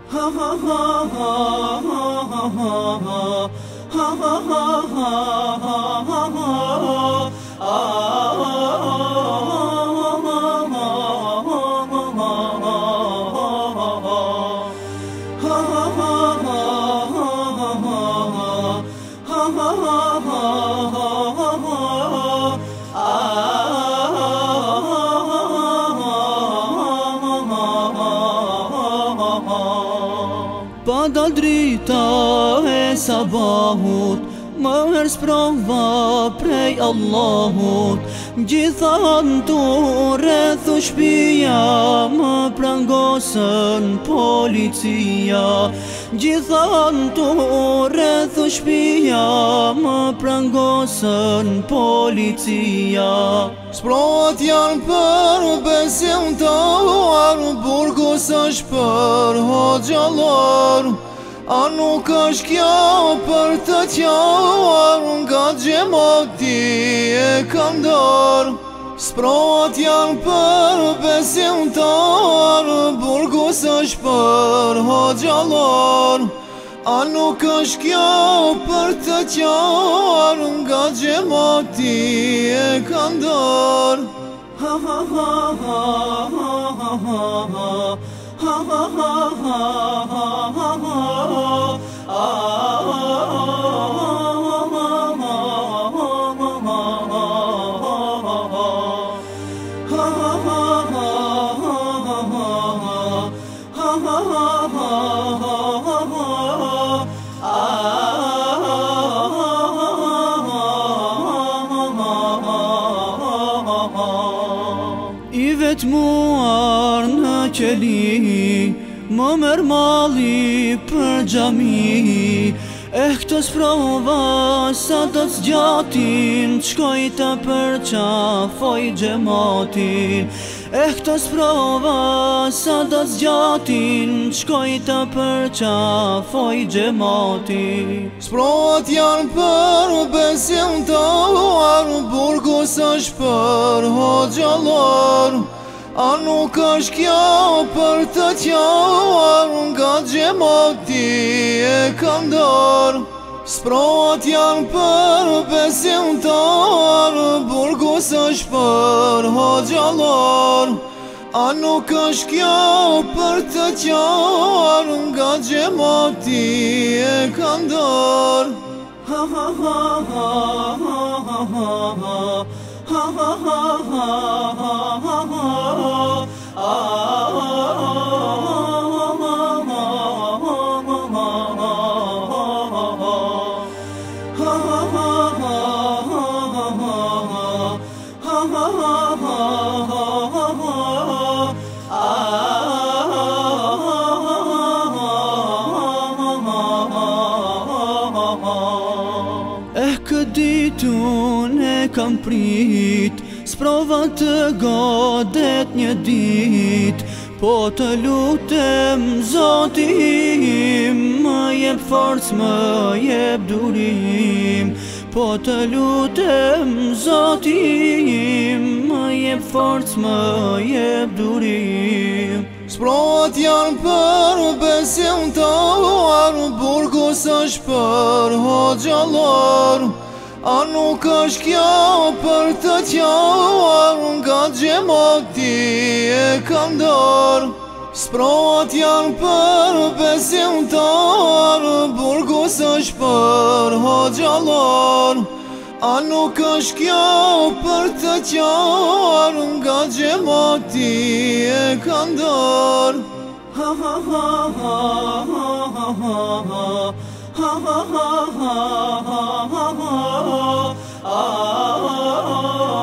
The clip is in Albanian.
Pa dal drita e sabahut, më herë sprova prej Allahut. Gjithan tu rrethu shpia, më prangosën policia. Gjithan tu rrethu shpia, më prangosën policia. Sprovat janë për besimtar, burgos është për hoxhallar. A nuk është kjo për të qarë, nga xhamati e kam dorë. Sprovat janë për besimtar, burgos është për hoxhallar. A nuk është kjo për të qarë, nga xhamati e kam dorë. I vetmuar në qeli, më merë mali për gjami. Këto sprova sa do të zgjatin, qkoj të përqafoj gjematin. Këto sprova sa do të zgjatin, qkoj të përqafoj gjematin. Sprovat janë për besimtar, burgos është për hoxhallar. A nuk është kjo për të qarë, nga xhamati e kam dorë. Sprovat janë për besimtar, burgos është për hoxhallar. A nuk është kjo për të qarë, nga xhamati e kam dorë. Ditun e kam prit, sprova të godet një dit. Po të lutem Zotim, më jep forcë, më jep durim. Po të lutem Zotim, më jep forcë, më jep durim. Sprovat janë për besimtar, burgos është për hoxhallar. A nuk është kjo për të qarë, nga xhamati e kam dorë. Sprovat janë për besimtar, burgos është për hoxhallar. A nuk është kjo për të qarë, nga xhamati e kam dorë. Ah